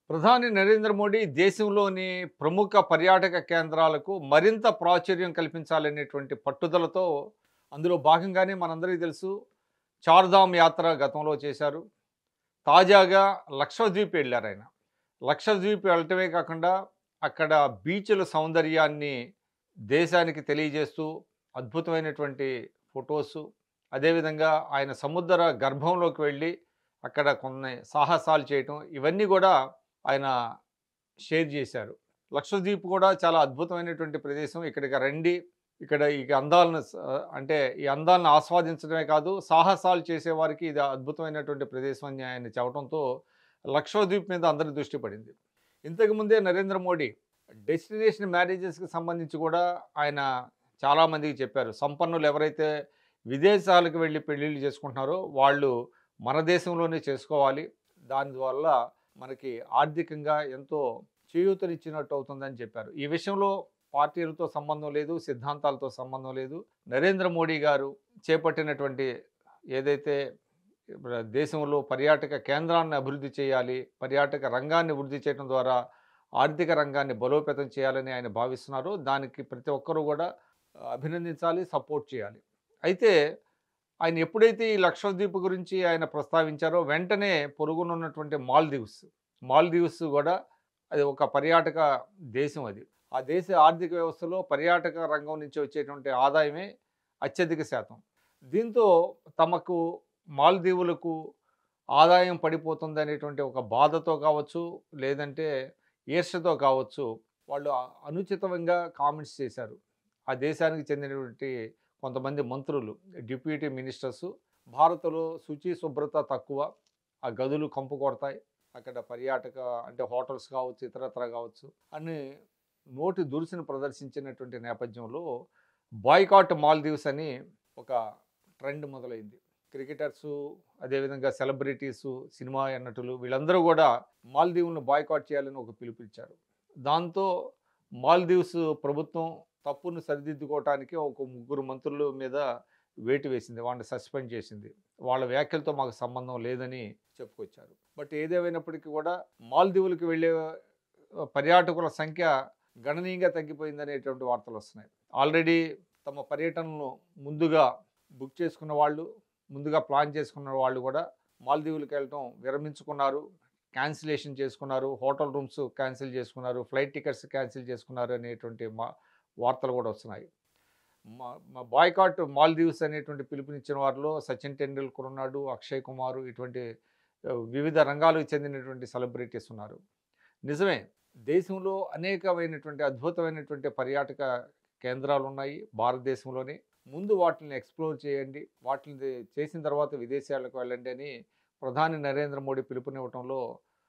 ప్రధాని నరేంద్ర మోడీ దేశంలోని ప్రముఖ పర్యాటక కేంద్రాలకు మరింత ప్రాచుర్యం కల్పించాలనేటువంటి పట్టుదలతో అందులో భాగంగానే మనందరికీ తెలుసు చార్ధామ్ యాత్ర గతంలో చేశారు. తాజాగా లక్షద్వీప్ వెళ్ళారు ఆయన. లక్షద్వీప్ వెళ్ళటమే కాకుండా అక్కడ బీచ్‌ల సౌందర్యాన్ని దేశానికి తెలియజేస్తూ అద్భుతమైనటువంటి ఫోటోసు, అదేవిధంగా ఆయన సముద్ర గర్భంలోకి వెళ్ళి అక్కడ కొన్ని సాహసాలు చేయటం ఇవన్నీ కూడా ఆయన షేర్ చేశారు. లక్షద్వీప్ కూడా చాలా అద్భుతమైనటువంటి ప్రదేశం. ఇక్కడికి రండి. ఇక్కడ ఈ అందాలను అంటే ఈ అందాలను ఆస్వాదించడమే కాదు, సాహసాలు చేసేవారికి ఇది అద్భుతమైనటువంటి ప్రదేశం అని ఆయన చెప్పడంతో లక్షద్వీప్ మీద అందరి దృష్టి పడింది. ఇంతకుముందే నరేంద్ర మోడీ డెస్టినేషన్ మ్యారేజెస్‌కి సంబంధించి కూడా ఆయన చాలామందికి చెప్పారు. సంపన్నులు ఎవరైతే విదేశాలకు వెళ్ళి పెళ్ళిళ్ళు చేసుకుంటున్నారో వాళ్ళు మన దేశంలోనే చేసుకోవాలి. దానివల్ల మనకి ఆర్థికంగా ఎంతో చేయూతనిచ్చినట్టు అవుతుందని చెప్పారు. ఈ విషయంలో పార్టీలతో సంబంధం లేదు, సిద్ధాంతాలతో సంబంధం లేదు. నరేంద్ర మోడీ గారు చేపట్టినటువంటి ఏదైతే దేశంలో పర్యాటక కేంద్రాన్ని అభివృద్ధి చేయాలి, పర్యాటక రంగాన్ని వృద్ధి చేయడం ద్వారా ఆర్థిక రంగాన్ని బలోపేతం చేయాలని ఆయన భావిస్తున్నారో దానికి ప్రతి ఒక్కరూ కూడా అభినందించాలి, సపోర్ట్ చేయాలి. అయితే ఆయన ఎప్పుడైతే ఈ లక్షద్వీప్ గురించి ఆయన ప్రస్తావించారో వెంటనే పొరుగునున్నటువంటి మాల్దీవ్స్ కూడా అది ఒక పర్యాటక దేశం అది. ఆ దేశ ఆర్థిక వ్యవస్థలో పర్యాటక రంగం నుంచి వచ్చేటువంటి ఆదాయమే అత్యధిక శాతం. దీంతో తమకు మాల్దీవులకు ఆదాయం పడిపోతుందనేటువంటి ఒక బాధతో కావచ్చు, లేదంటే ఈర్ష్యతో కావచ్చు, వాళ్ళు అనుచితంగా కామెంట్స్ చేశారు. ఆ దేశానికి చెందినటువంటి కొంతమంది మంత్రులు, డిప్యూటీ మినిస్టర్సు, భారత్‌లో శుచి, శుభ్రత తక్కువ, ఆ గదులు కంపు కొడతాయి, అక్కడ పర్యాటక అంటే హోటల్స్ కావచ్చు, ఇతరత్రా కావచ్చు అని నోటి దురుసును ప్రదర్శించినటువంటి నేపథ్యంలో బాయ్కాట్ మాల్దీవ్స్ అని ఒక ట్రెండ్ మొదలైంది. క్రికెటర్సు, అదేవిధంగా సెలబ్రిటీసు, సినిమా నటులు వీళ్ళందరూ కూడా మాల్దీవులను బాయ్కాట్ చేయాలని ఒక పిలుపిచ్చారు. దాంతో మాల్దీవ్స్ ప్రభుత్వం తప్పును సరిదిద్దుకోవటానికి ఒక ముగ్గురు మంత్రుల మీద వేటు వేసింది. వాళ్ళని సస్పెండ్ చేసింది. వాళ్ళ వ్యాఖ్యలతో మాకు సంబంధం లేదని చెప్పుకొచ్చారు. బట్ ఏదేమైనప్పటికీ కూడా మాల్దీవులకు వెళ్ళే పర్యాటకుల సంఖ్య గణనీయంగా తగ్గిపోయిందనేటువంటి వార్తలు వస్తున్నాయి. ఆల్రెడీ తమ పర్యటనను ముందుగా బుక్ చేసుకున్న వాళ్ళు, ముందుగా ప్లాన్ చేసుకున్న వాళ్ళు కూడా మాల్దీవులకు వెళ్ళటం విరమించుకున్నారు, క్యాన్సిలేషన్ చేసుకున్నారు, హోటల్ రూమ్స్ క్యాన్సిల్ చేసుకున్నారు, ఫ్లైట్ టికెట్స్ క్యాన్సిల్ చేసుకున్నారు అనేటువంటి వార్తలు కూడా వస్తున్నాయి. బాయ్కాట్ మాల్దీవ్స్ అనేటువంటి పిలుపునిచ్చిన వారిలో సచిన్ టెండూల్కర్ ఉన్నాడు, అక్షయ్ కుమార్, ఇటువంటి వివిధ రంగాలకు చెందినటువంటి సెలబ్రిటీస్ ఉన్నారు. నిజమే, దేశంలో అనేకమైనటువంటి అద్భుతమైనటువంటి పర్యాటక కేంద్రాలు ఉన్నాయి భారతదేశంలోనే. ముందు వాటిని ఎక్స్ప్లోర్ చేయండి, వాటిని చేసిన తర్వాత విదేశాలకు వెళ్ళండి అని ప్రధాని నరేంద్ర మోడీ పిలుపునివ్వటంలో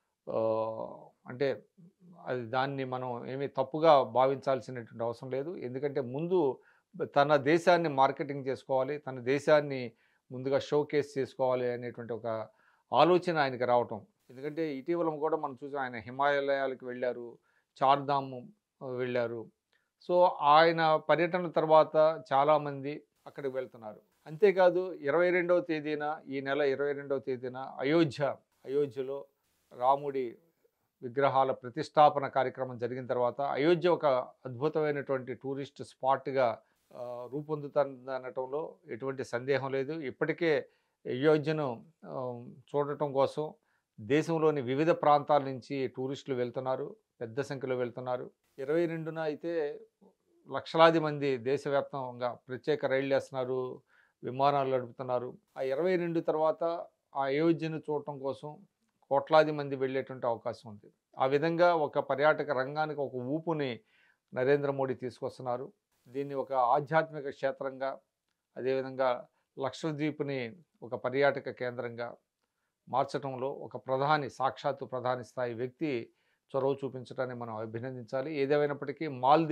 అంటే అది దాన్ని మనం ఏమీ తప్పుగా భావించాల్సినటువంటి అవసరం లేదు. ఎందుకంటే ముందు తన దేశాన్ని మార్కెటింగ్ చేసుకోవాలి, తన దేశాన్ని ముందుగా షోకేస్ చేసుకోవాలి అనేటువంటి ఒక ఆలోచన ఆయనకి రావటం. ఎందుకంటే ఇటీవల కూడా మనం చూసాం, ఆయన హిమాలయాలకు వెళ్ళారు, చార్ధామ్ వెళ్ళారు. సో ఆయన పర్యటన తర్వాత చాలామంది అక్కడికి వెళ్తున్నారు. అంతేకాదు 22వ తేదీన, ఈ నెల 22వ తేదీన అయోధ్యలో రాముడి విగ్రహాల ప్రతిష్టాపన కార్యక్రమం జరిగిన తర్వాత అయోధ్య ఒక అద్భుతమైనటువంటి టూరిస్ట్ స్పాట్‌గా రూపొందుతుందనటంలో ఎటువంటి సందేహం లేదు. ఇప్పటికే అయోధ్యను చూడటం కోసం దేశంలోని వివిధ ప్రాంతాల నుంచి టూరిస్టులు వెళ్తున్నారు, పెద్ద సంఖ్యలో వెళ్తున్నారు. 22న అయితే లక్షలాది మంది దేశవ్యాప్తంగా ప్రత్యేక రైళ్లు వేస్తున్నారు, విమానాలు నడుపుతున్నారు. ఆ 22 తర్వాత ఆ అయోధ్యను చూడటం కోసం కోట్లాది మంది వెళ్ళేటువంటి అవకాశం ఉంది. ఆ విధంగా ఒక పర్యాటక రంగానికి ఒక ఊపుని నరేంద్ర మోడీ తీసుకొస్తున్నారు. దీన్ని ఒక ఆధ్యాత్మిక క్షేత్రంగా, అదేవిధంగా లక్షద్వీప్‌ని ఒక పర్యాటక కేంద్రంగా మార్చటంలో ఒక సాక్షాత్తు ప్రధాని స్థాయి వ్యక్తి చొరవ చూపించడాన్ని మనం అభినందించాలి. ఏదేమైనప్పటికీ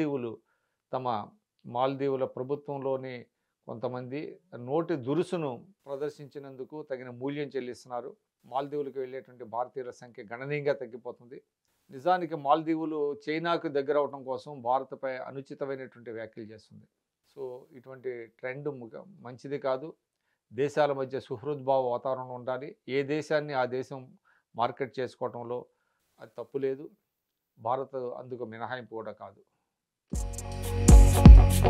మాల్దీవుల ప్రభుత్వంలోని కొంతమంది నోటి దురుసును ప్రదర్శించినందుకు తగిన మూల్యం చెల్లిస్తున్నారు. మాల్దీవులకు వెళ్ళేటువంటి భారతీయుల సంఖ్య గణనీయంగా తగ్గిపోతుంది. నిజానికి మాల్దీవులు చైనాకు దగ్గర అవడం కోసం భారత్‌పై అనుచితమైనటువంటి వ్యాఖ్యలు చేస్తుంది. సో ఇటువంటి ట్రెండ్ మంచిది కాదు. దేశాల మధ్య సుహృద్భావ వాతావరణం ఉండాలి. ఏ దేశాన్ని ఆ దేశం మార్కెట్ చేసుకోవటంలో అది తప్పు లేదు. భారత్ అందుకు మినహాయింపు కూడా కాదు.